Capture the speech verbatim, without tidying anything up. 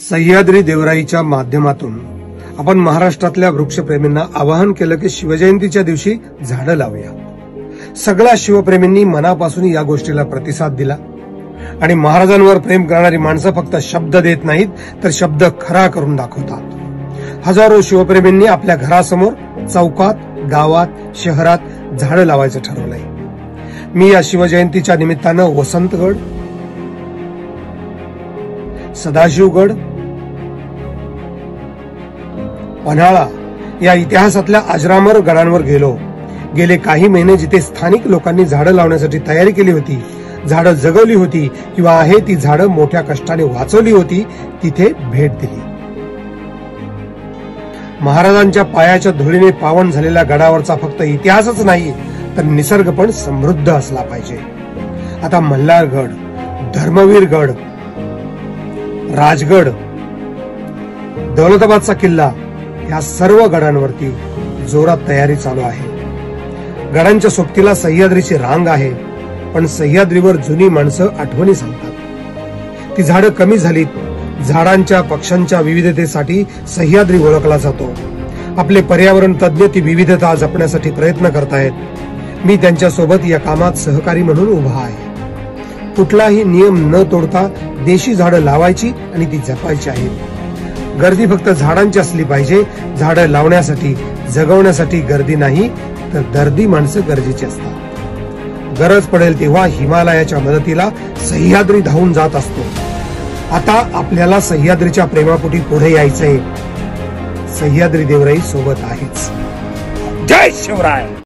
सह्याद्री देवराईच्या माध्यमातून आपण महाराष्ट्रातल्या वृक्षप्रेमींना आवाहन केलं की शिवजयंतीच्या दिवशी झाडं लावूया। सगळ्या शिवप्रेमींनी मनापासून या गोष्टीला प्रतिसाद दिला आणि महाराजांवर प्रेम करणारी माणसं फक्त शब्द देत नाहीत तर शब्द खरा करून दाखवतात। हजारो शिवप्रेमींनी आपल्या घरासमोर, चौकात, गावात, शहरात झाडं लावायचं ठरवलंय। मी या शिवजयंतीच्या निमित्तानं वसंतगड, सदाशिवगड, पन्हाळा या इतिहासातल्या अजरामर गडांवर गेलो। गेले काही महिने जिथे स्थानिक लोकांनी झाडं लावण्यासाठी तयारी केली होती, झाडं जगवली होती किंवा आहे ती झाडं मोठ्या कष्टाने वाचवली होती, तिथे भेट दिली। महाराजांच्या पायाच्या धुळीने पावन झालेल्या गडावरचा फक्त इतिहासच नाही तर निसर्ग पण समृद्ध असला पाहिजे। आता मल्हारगड, धर्मवीरगड, राजगड, दौलताबादचा किल्ला या सर्व गडांवरती जोरात तयारी चालू आहे। गडांच्या सोबतीला सह्याद्रीची रांग आहे, पण सह्याद्रीवर जुनी माणसं आठवणी सांगतात। ती झाडं कमी झालीत। झाडांच्या, पक्ष्यांच्या विविधतेसाठी सह्याद्री ओळखला जातो। आपले पर्यावरण तज्ञ ती विविधता जपण्यासाठी प्रयत्न करतायत। मी त्यांच्यासोबत या कामात सहकारी म्हणून उभा आहे। कुठलाही नियम न तोडता देशी झाडं लावायची आणि ती जपायची आहेत। गर्दी फक्त झाडांची असली पाहिजे। झाडं लावण्यासाठी, जगवण्यासाठी गर्दी नाही तर दर्दी माणसं गरजेची असतात। गरज पडेल तेव्हा हिमालयाच्या मदतीला सह्याद्री धावून जात असतो। आता आपल्याला सह्याद्रीच्या प्रेमापोटी पुढे यायचंय। सह्याद्री देवराई सोबत आहेच। जय शिवराय।